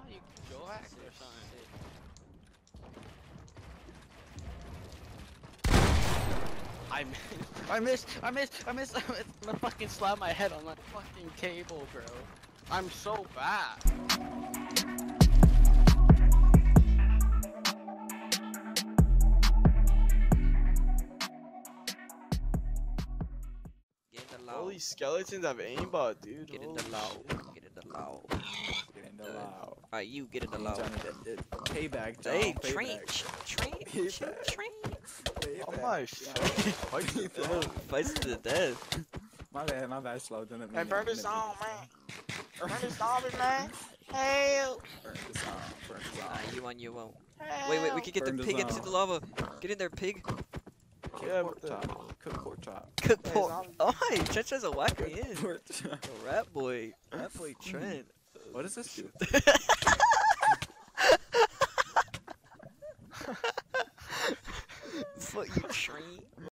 You go hack or something. I missed. I'm gonna fucking slap my head on that fucking table, bro. I'm so bad. Holy skeletons have aimbot, dude. Get in the low. Get in the low. Get in the low. Alright, you get in the low. Payback, John. Hey, Payback. train. Oh my shit. Fights to the death. My bad, slow. Didn't Hey, mean burn to- this on, man. Burn this on, man. Help. Burn this on, burn this on. You won, you won't. Wait, we can get Burn the this pig into on. the lava. Get in there, pig. Yeah, Pork but the... chop. Cook pork chop. Cook Hey, pork. zombie. Oh, hey, Trench has a whacker in. Pork chop. Oh, rat boy Trent. What does this do? Fuck you, Trent.